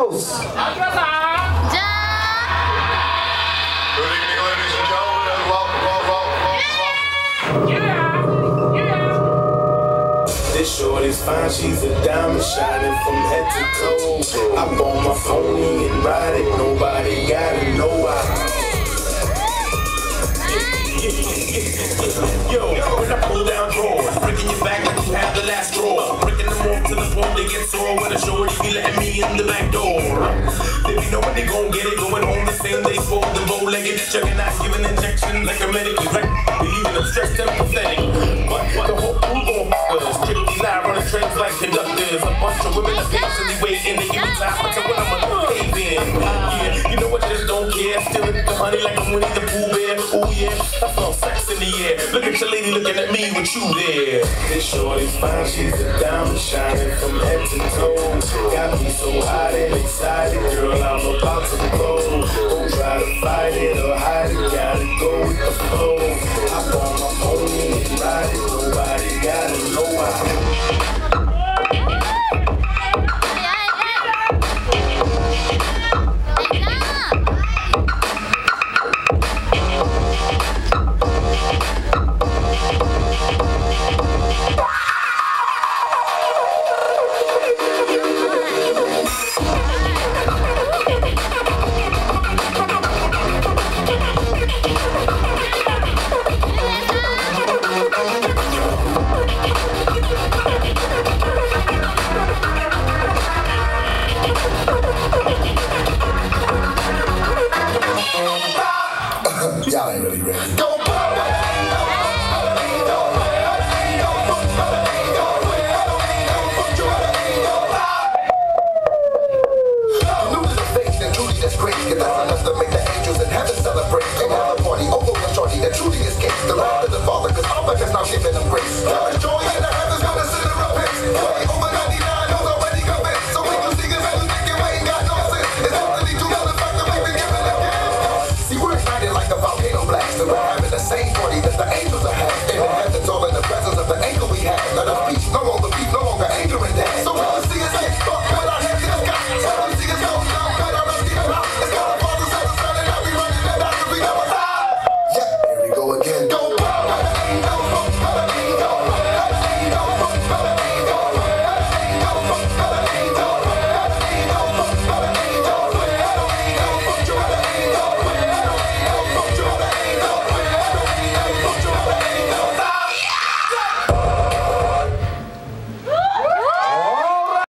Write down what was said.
house. Good evening, ladies and gentlemen, and welcome. This shorty's fine, she's a diamond shining from head to toe. I bought my phony and ride it, nobody gotta know why. Yo, when I pull down drawers, breaking your back like you have the last draw. Breaking them off to the point they get sore. When the shorty be letting me in the back door. They be knowing they gon' get it, going home the same day, fold the bow-legged, chugging out, giving injection like a medically wrecked. Leaving them stressed and pathetic. But the whole crew gon' fuckers. Strictly live running trains like conductors. A bunch of women are patiently waiting. They give me time until when I'm a cave in. Yeah, you know what, just don't care. Still in the honey like I'm Winnie the Pooh Bear. Ooh yeah, I smell sex in the air. Look at your lady looking at me with you there. This shorty's fine, she's a diamond shining from head to toe. Got me so hot and excited, girl, I'm about to blow. Don't try to fight it,